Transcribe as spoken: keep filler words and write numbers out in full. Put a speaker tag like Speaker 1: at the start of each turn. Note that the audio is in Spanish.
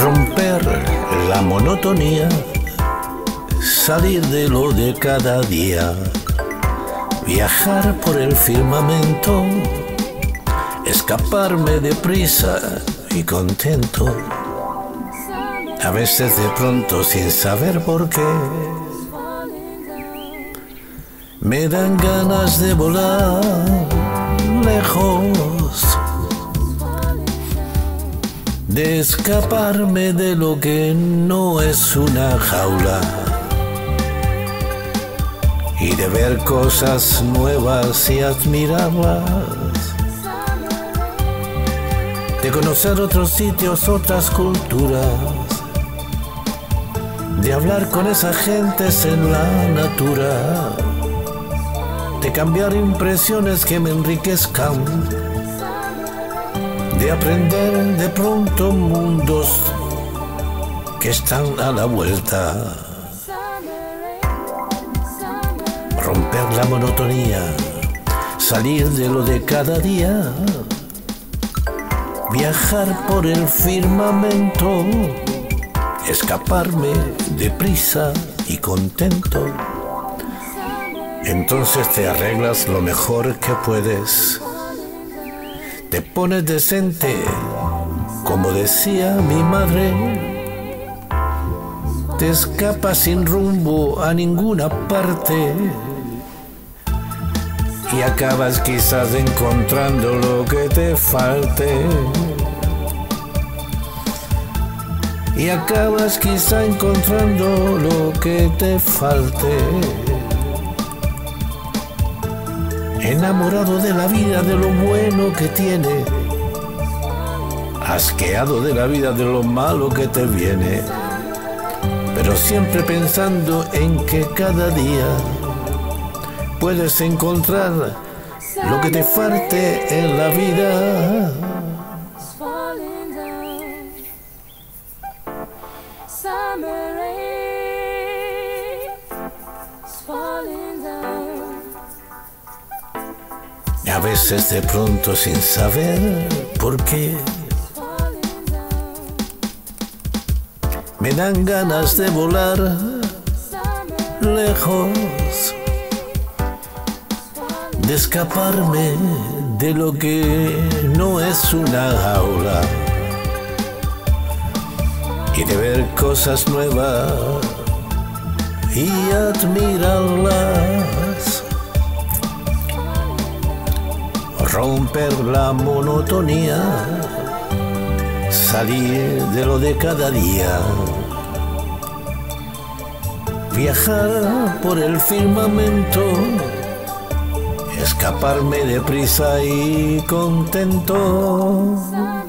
Speaker 1: Romper la monotonía, salir de lo de cada día, viajar por el firmamento, escaparme deprisa y contento, a veces de pronto sin saber por qué. Me dan ganas de volar lejos, de escaparme de lo que no es una jaula y de ver cosas nuevas y admirarlas, de conocer otros sitios, otras culturas, de hablar con esas gentes en la natura, de cambiar impresiones que me enriquezcan, de aprender de pronto mundos que están a la vuelta. Romper la monotonía, salir de lo de cada día, viajar por el firmamento, escaparme deprisa y contento. Entonces te arreglas lo mejor que puedes, te pones decente, como decía mi madre, te escapas sin rumbo a ninguna parte y acabas quizás encontrando lo que te falte. Y acabas quizá encontrando lo que te falte. Enamorado de la vida, de lo bueno que tiene, asqueado de la vida, de lo malo que te viene, pero siempre pensando en que cada día puedes encontrar lo que te falte en la vida.
Speaker 2: Summer rain is falling down.
Speaker 1: A veces de pronto sin saber por qué me dan ganas de volar lejos, de escaparme de lo que no es una jaula y de ver cosas nuevas y admirarlas. Romper la monotonía, salir de lo de cada día, viajar por el firmamento, escaparme deprisa y contento.